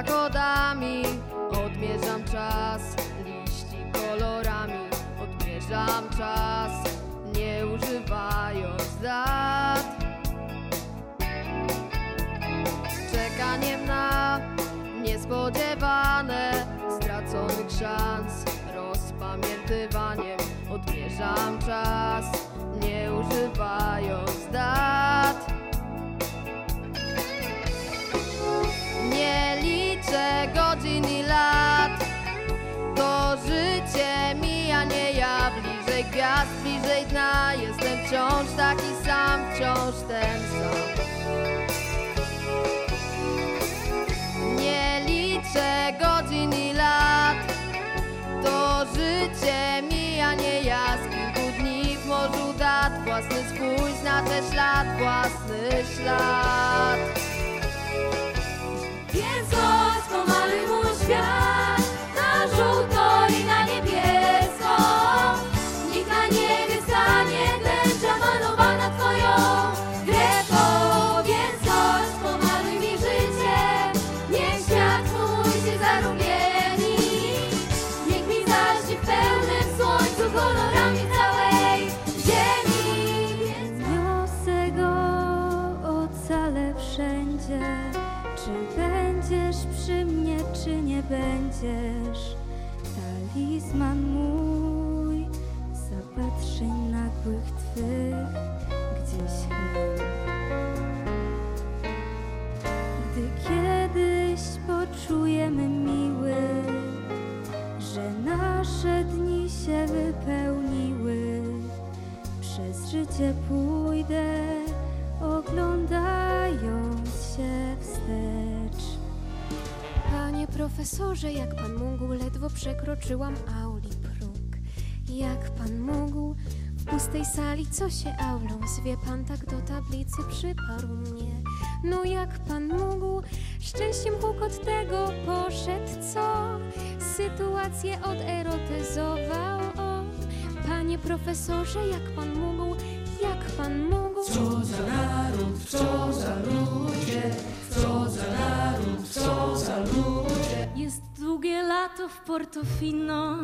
kodami. Odmierzam czas, liści kolorami. Odmierzam czas, nie używając dat. Czekaniem na niespodziewane straconych szans, rozpamiętywaniem odmierzam czas, nie używając dat. Nie liczę godzin i lat, to życie mija, nie ja. Bliżej gwiazd, bliżej dna, jestem wciąż taki sam, wciąż ten sam. Nie liczę godzin i lat, to życie mija, nie ja. Z kilku dni w morzu dat, własny swój znaczę ślad, własny ślad. Więc chodź, pomaluj mój świat na żółto i na niebiesko. Niech na niebie stanie tęcza malowana twoją kreką. Więc chodź, pomaluj mi życie, niech świat mój się zarumieni. Niech mi zaśnie w pełnym słońcu kolorami całej ziemi. Niosę go ocalę wszędzie. Czy będziesz przy mnie, czy nie będziesz? Talizman mój, zapatrzeń nagłych twych gdzieś chroni. Gdy kiedyś poczujemy miły, że nasze dni się wypełniły, przez życie pójdę, oglądając się wstecz. Panie profesorze, jak pan mógł, ledwo przekroczyłam auli próg. Jak pan mógł w pustej sali, co się aulą zwie, pan tak do tablicy przyparł mnie. No jak pan mógł, szczęściem hukot tego poszedł, co sytuację oderotyzował on. Panie profesorze, jak pan mógł, jak pan mógł? Co za naród, co za ludzie, co za naród, co za ludzie. Jest długie lato w Portofino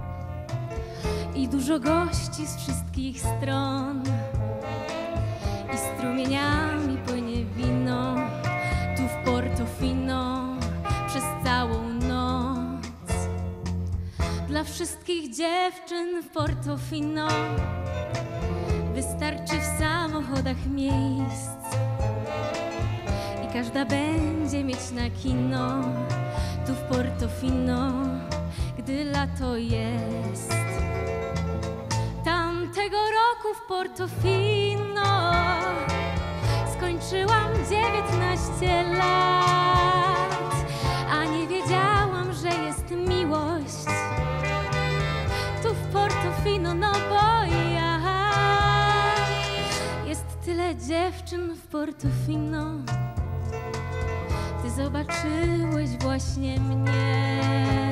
i dużo gości z wszystkich stron. I strumieniami płynie wino tu w Portofino przez całą noc. Dla wszystkich dziewczyn w Portofino wystarczy w samochodach miejsc i każda będzie mieć na kino tu w Portofino, gdy lato jest. Tamtego roku w Portofino skończyłam 19 lat, a nie wiedziałam, że jest miłość tu w Portofino, no bo ja. Jest tyle dziewczyn w Portofino. Ty zobaczyłeś właśnie mnie.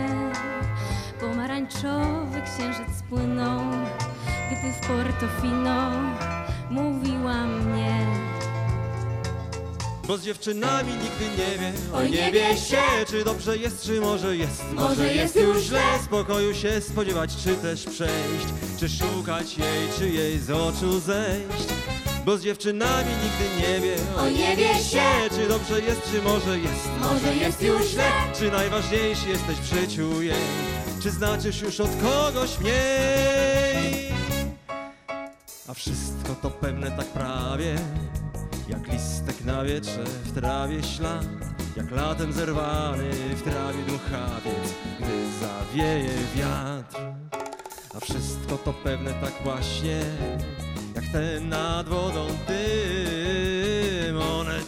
Pomarańczowy księżyc płynął, gdy w Portofino mówiła mnie. Bo z dziewczynami nigdy nie wie, oj nie wie się, czy dobrze jest, czy może jest już źle. Spokoju się spodziewać, czy też przejść, czy szukać jej, czy jej z oczu zejść. Bo z dziewczynami nigdy nie wie, oj nie wie się, czy dobrze jest, czy może jest już źle. Czy najważniejszy jesteś w życiu jej, czy znaczysz już od kogoś mniej. A wszystko to pewne tak prawie, jak listek na wietrze, w trawie ślad, jak latem zerwany w trawie dmuchawiec, gdy zawieje wiatr. A wszystko to pewne tak właśnie, jak ten nad wodą dym. One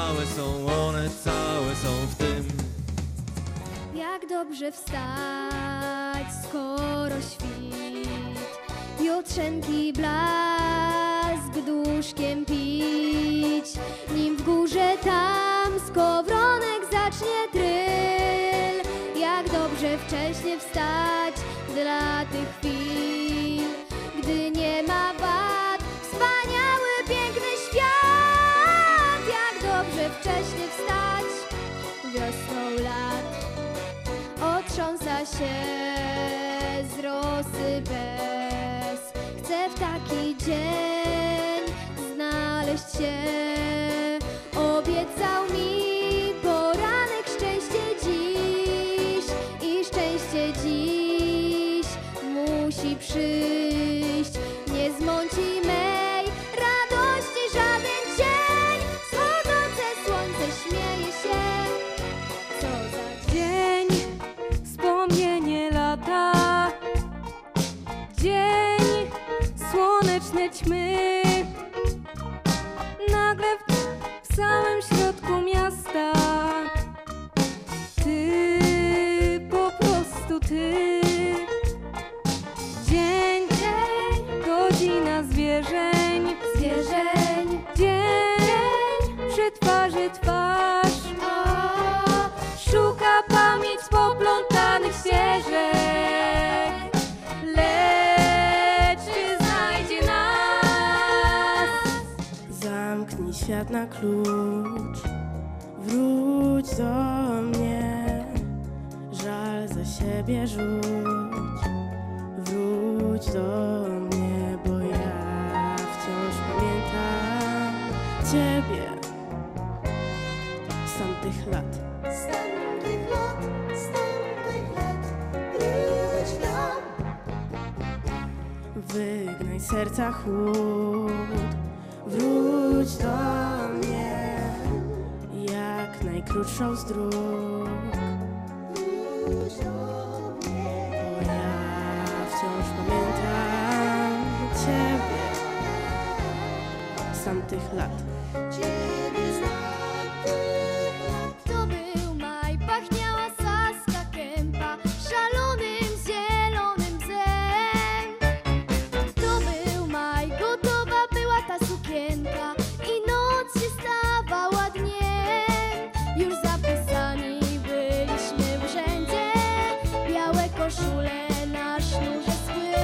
całe są w tym. Jak dobrze wstać, skoro świt, jutrzenki blask duszkiem pić, nim w górze tam skowronek zacznie tryl. Jak dobrze wcześnie wstać dla tych chwil, gdy nie ma wad, wspaniały, piękny świat. Jak dobrze wcześnie wstać wiosną lat. Otrząsa się z rosy bez. Chcę w taki dzień znaleźć się. Obiecał mi poranek szczęście dziś i szczęście dziś musi przyjść. Nie zmąci mej radości żaden cień. Wschodzące słońce śmieje się. Co za Dzień, wspomnienie lata. Dzień, słoneczne ćmy. Nagle w samym środku miasta. Ty, po prostu ty. Dzień, godzina zwierzeń. Dzień, przy twarzy twarz. Szuka pamięć poplątanych ścieżek. Lecz czy znajdzie nas? Zamknij świat na klucz, wróć do mnie, żal za siebie rzuć, wróć do mnie, bo ja wciąż pamiętam Ciebie z tamtych lat. Wygnaj serca chłód, wróć do mnie, jak najkrótszą z dróg. Bo ja wciąż pamiętam Ciebie z tamtych lat. To był maj, pachniała saska kępa szalonym zielonym bzem. To był maj, gotowa była ta sukienka i noc się stawała dniem. Już zapisani byliśmy w urzędzie, białe koszule na sznurze schły.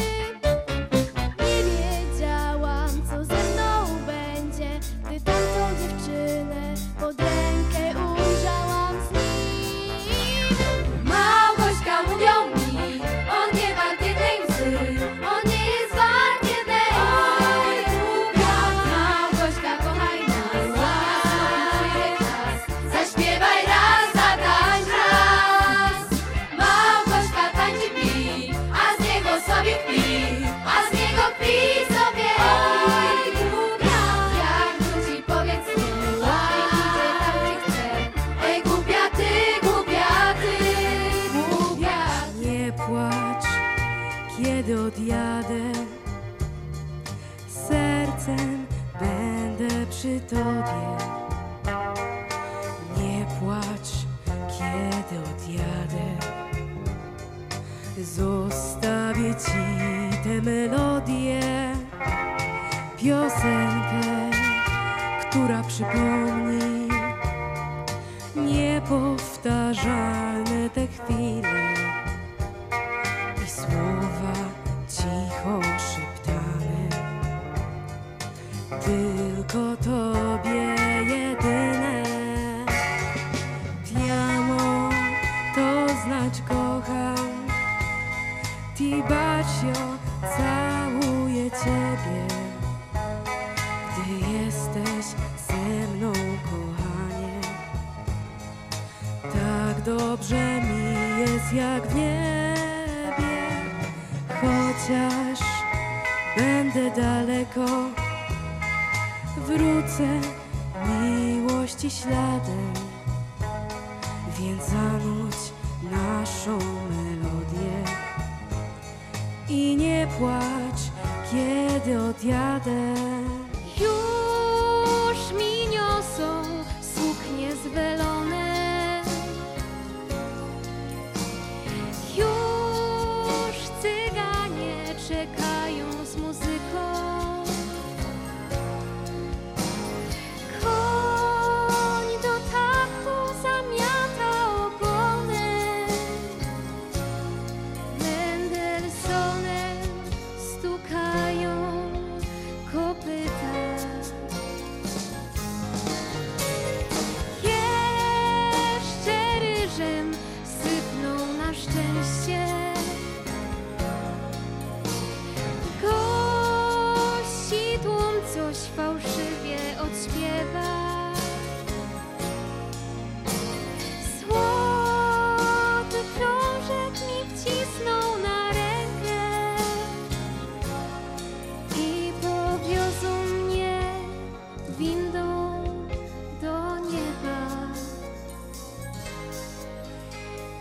Nie wiedziałam, co ze mną będzie, gdy tamtą dziewczynę pod rękę ujrzałam z nim. Małgośka, mówią mi, on nie wart jednej łzy, on nie jest wart jednej łzy. Małgośka, kochaj nas, przyjdzie czas, zaśpiewaj raz, zatańcz raz. Małgośka, tańczy pi, a z niego sobie kpi, a z niego kpi sobie. Oj, głupia, jak wróci, powiedz mi, niech idzie tam, gdzie chce. Ej, głupia ty, głupia ty, głupia. Nie płacz, kiedy odjadę. Sercem będę przy tobie. Nie płacz, kiedy odjadę. Zostawię ci tę melodię, piosenkę, która przypomni niepowtarzalne te chwile i słowa cicho szeptane. Tylko tobie jedyne. Ti amo, to znać kocham. Ti bacio, całuję ciebie. Gdy jesteś ze mną, kochanie, tak dobrze mi jest jak w niebie. Chociaż będę daleko, wrócę miłości śladem. Więc zanudź naszą melodię i nie płacz, kiedy odjadę. Już mi niosą suknie zwelone, już cyganie czekają z muzyką. Koń do taktu zamiata ogonem, Mendelsonem stukają kopyta. Jeszcze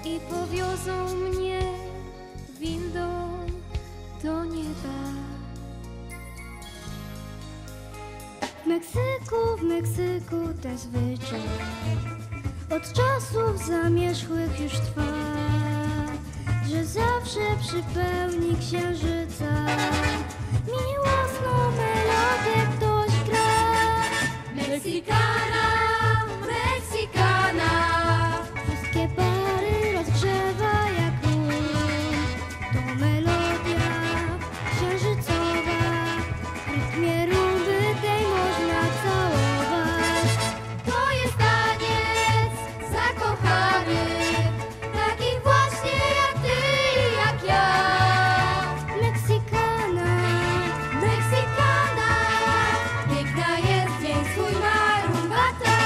i powiozą mnie windą do nieba. W Meksyku ten zwyczaj od czasów zamierzchłych już trwa, że zawsze przy pełni księżyca miłosną melodię ktoś gra. Meksykana, Meksykana, Wszystkie pary rozgrzewa jak lód. To melodia księżycowa, w rytmie rumby tej można całować. to jest taniec zakochanych, takich właśnie jak ty i jak ja. Meksykana, Meksykana, piękna jest dzień swój ma rumba ta.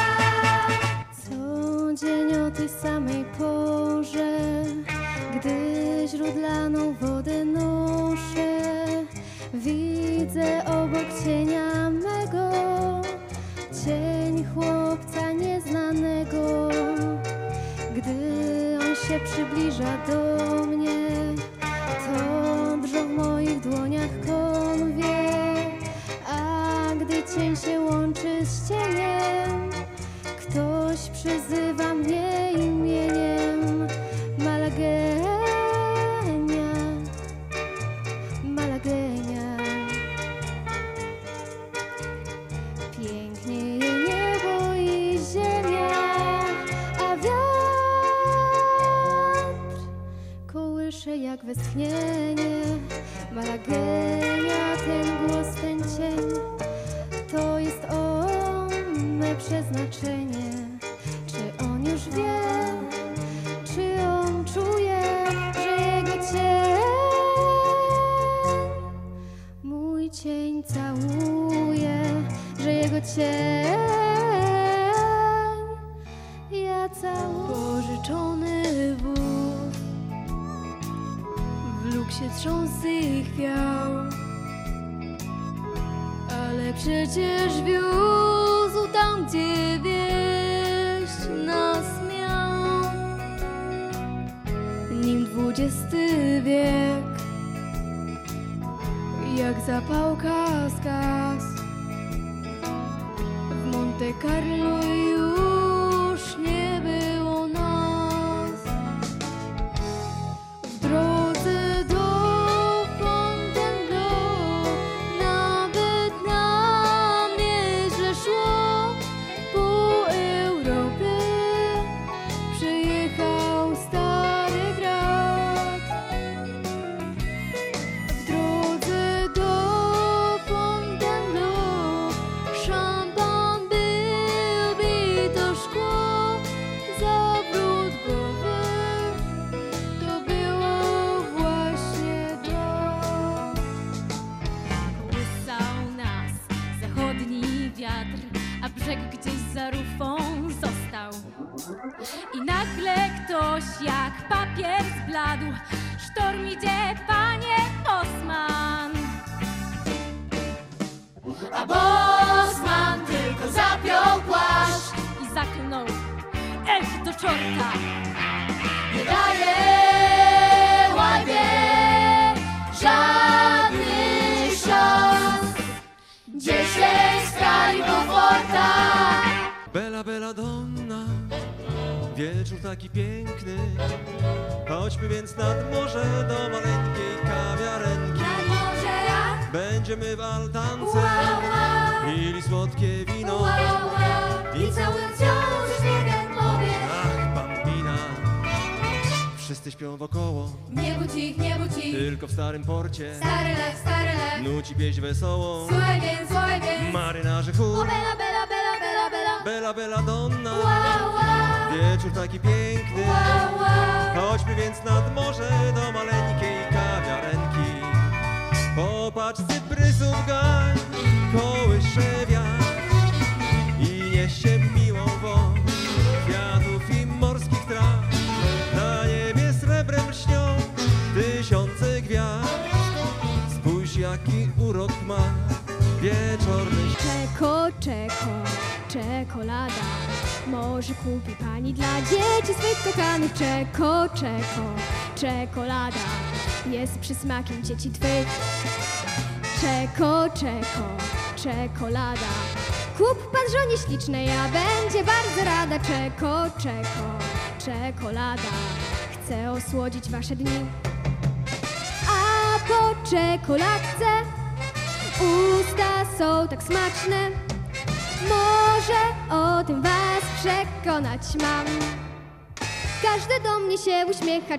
co dzień o tej samej porze, gdy źródlaną wodę noszę, widzę obok cienia mego cień chłopca nieznanego. Gdy on się przybliża do mnie, to drżą w moich dłoniach konwie, a gdy cień się łączy z cieniem, ktoś przyzywa mnie imieniem. Malagenia, Malagenia. Pięknieje niebo i ziemia, a wiatr kołysze jak westchnienie. Malagenia, ten głos, ten cień, to jest on, me przeznaczenie. Czy on już wie, czy on czuje, że jego cień mój cień całuje, że jego cień ja całuję. Pożyczony wóz w luksie trząsy chwiał, ale przecież wiózł tam, gdzie wieść nas miał. Nim XX wiek jak zapałka zgasł, w Monte Carlo już nie było nas. W drodze do Fontainebleau nawet na mierze szło, po Europie przejechał Stary Grad. W drodze do Fontainebleau szampan był bito szkło, zawrót głowy to było właśnie to. Kołysał nas zachodni wiatr, a brzeg gdzieś za rufą został. I nagle ktoś jak papier zbladł. Sztorm idzie, panie Bosman. A Bosman tylko zapiął płaszcz, I zaklnął, ech do czorta. nie daje łajbie żadnych szans. 10 skali komforta. Bella, bella donna, wieczór taki piękny. Chodźmy więc nad morze do maleńkiej kawiarenki. Nad morze jak Będziemy w altance wow, pili słodkie wino. wow, wow. I całym wciąż śniegiem powie. Ach, bambina, wszyscy śpią wokoło, Nie budź ich, nie budź ich. tylko w starym porcie Stary lew, nuci pieśń wesołą. słuchaj więc. Marynarze O chór, bella, bella, bella, bella, bella. bella, bella donna, Wow, wow, wieczór taki piękny. wow, wow. Chodźmy więc nad morze do maleńkiej kawiarenki. Popatrz, cyprysów gań kołysze wiatr i niesie miłą woń kwiatów i morskich traw. Na niebie srebrem lśnią tysiące gwiazd. Spójrz, jaki urok ma wieczorny Czeko, czeko, czekolada. Może kupi pani dla dzieci swych kochanych czekolada jest przysmakiem dzieci twych. Czekolada. Kup pan żonie ślicznej, a będzie bardzo rada. Czekolada chce osłodzić wasze dni. A po czekoladce usta są tak smaczne. Może o tym was przekonać mam. Każdy do mnie się uśmiecha.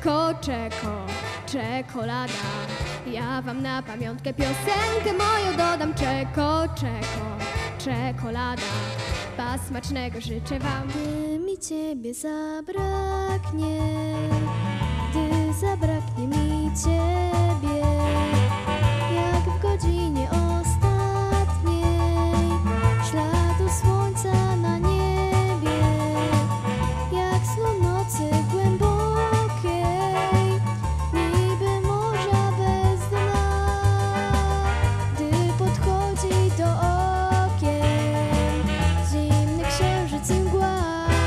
Czekolada. Ja wam na pamiątkę piosenkę moją dodam. Czekolada. Smacznego życzę wam. Gdy mi ciebie zabraknie, gdy zabraknie mi ciebie, jak w godzinie ostatniej śladu słońca na niebie, jak snu nocy głębokiej, niby morza bez dna, gdy podchodzi do okien zimny księżyc i mgła.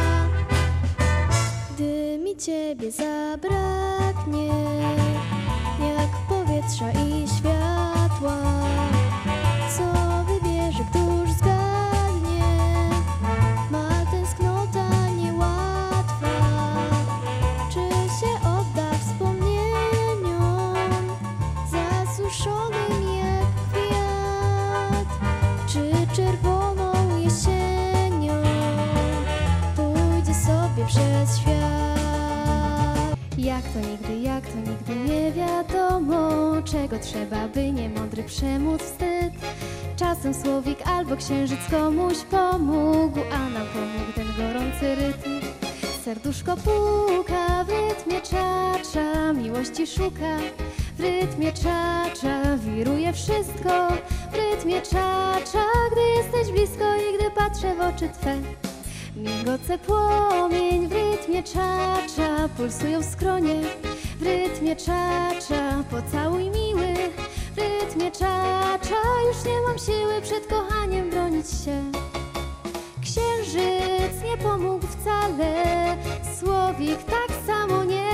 Gdy mi ciebie zabraknie, jak powietrza i światła, co wybierze, któż zgadnie? Ma tęsknota niełatwa, czy się odda wspomnieniom zasuszonym jak kwiat, czy czerwoną jesienią pójdzie sobie przez świat. Jak to nigdy nie wiadomo, czego trzeba, by niemądry przemóc wstyd. Czasem słowik albo księżyc komuś pomógł, a nam pomógł ten gorący rytm. Serduszko puka w rytmie czacza, miłości szuka w rytmie czacza, wiruje wszystko w rytmie czacza. Gdy jesteś blisko i gdy patrzę w oczy twe, migoce płomień w rytmie czacza, pulsują skronie w rytmie czacza. Pocałuj miły w rytmie czacza, już nie mam siły przed kochaniem bronić się. Księżyc nie pomógł wcale, słowik tak samo nie.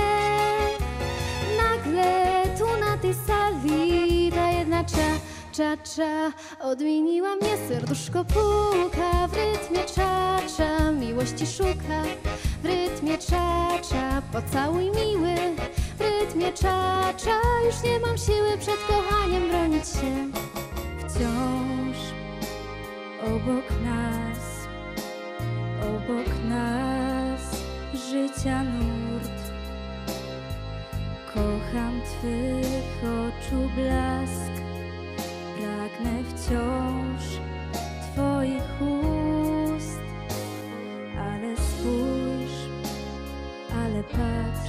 Nagle tu na tej sali ta jedna czacza odmieniła mnie. Serduszko puka w rytmie czacza, miłości szuka w rytmie czacza. Pocałuj miły w rytmie czacza, już nie mam siły przed kochaniem bronić się. Wciąż obok nas życia nurt. Kocham twych oczu blask, pragnę wciąż twoich ust. Ale spójrz, ale patrz,